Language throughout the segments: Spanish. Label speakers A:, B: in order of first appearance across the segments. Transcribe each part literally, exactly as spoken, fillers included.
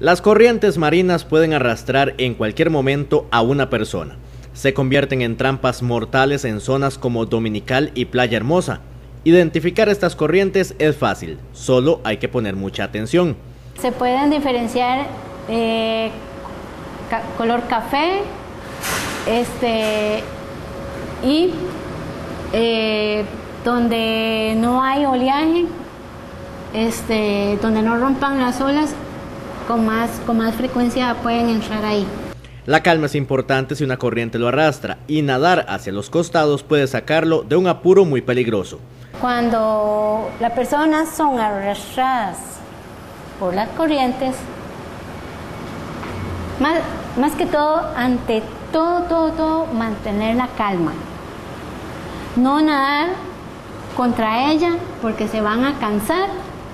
A: Las corrientes marinas pueden arrastrar en cualquier momento a una persona. Se convierten en trampas mortales en zonas como Dominical y Playa Hermosa. Identificar estas corrientes es fácil, solo hay que poner mucha atención.
B: Se pueden diferenciar eh, ca color café este, y eh, donde no hay oleaje, este, donde no rompan las olas, con más, con más frecuencia pueden entrar ahí.
A: La calma es importante si una corriente lo arrastra, y nadar hacia los costados puede sacarlo de un apuro muy peligroso.
B: Cuando las personas son arrastradas por las corrientes, más, más que todo, ante todo, todo, todo, mantener la calma. No nadar contra ella porque se van a cansar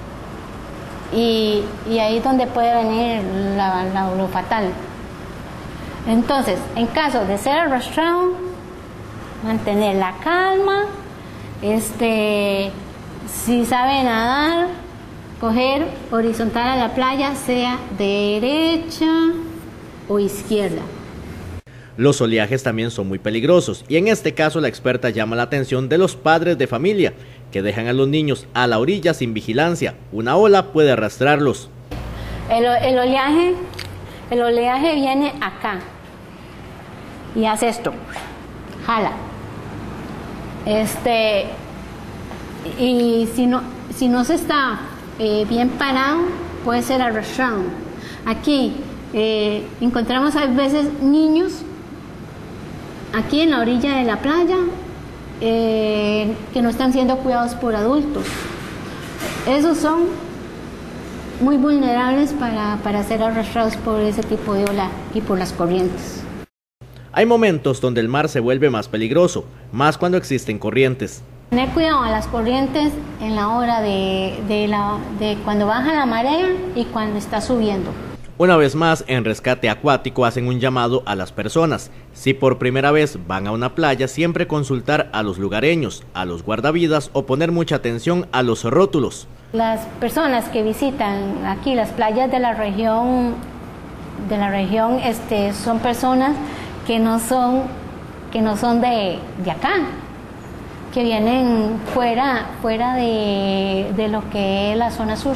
B: y, y ahí es donde puede venir la, la, lo fatal. Entonces, en caso de ser arrastrado, mantener la calma, este, si sabe nadar, coger horizontal a la playa, sea derecha o izquierda.
A: Los oleajes también son muy peligrosos y en este caso la experta llama la atención de los padres de familia que dejan a los niños a la orilla sin vigilancia. Una ola puede arrastrarlos.
B: El, el oleaje, el oleaje viene acá y hace esto, jala. Este, y si no, si no se está eh, bien parado, puede ser arrastrado. Aquí eh, encontramos a veces niños aquí en la orilla de la playa eh, que no están siendo cuidados por adultos. Esos son muy vulnerables para, para ser arrastrados por ese tipo de ola y por las corrientes.
A: Hay momentos donde el mar se vuelve más peligroso, más cuando existen corrientes.
B: Tener cuidado a las corrientes en la hora de, de, la, de cuando baja la marea y cuando está subiendo.
A: Una vez más, en Rescate Acuático hacen un llamado a las personas. Si por primera vez van a una playa, siempre consultar a los lugareños, a los guardavidas o poner mucha atención a los rótulos.
B: Las personas que visitan aquí las playas de la región, de la región este, son personas que no son, que no son de, de acá, que vienen fuera, fuera de, de lo que es la zona sur.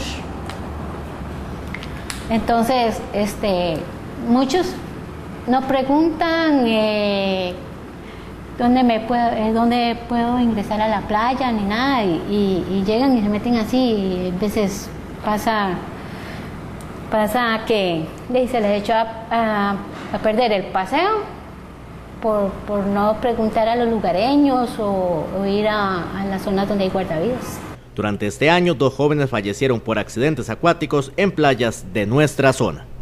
B: Entonces, este, muchos no preguntan eh, dónde, me puedo, eh, dónde puedo ingresar a la playa ni nada, y, y, y llegan y se meten así, y a veces pasa, pasa que se les echó a, a, a perder el paseo por, por no preguntar a los lugareños o, o ir a, a las zonas donde hay guardavidas.
A: Durante este año, dos jóvenes fallecieron por accidentes acuáticos en playas de nuestra zona.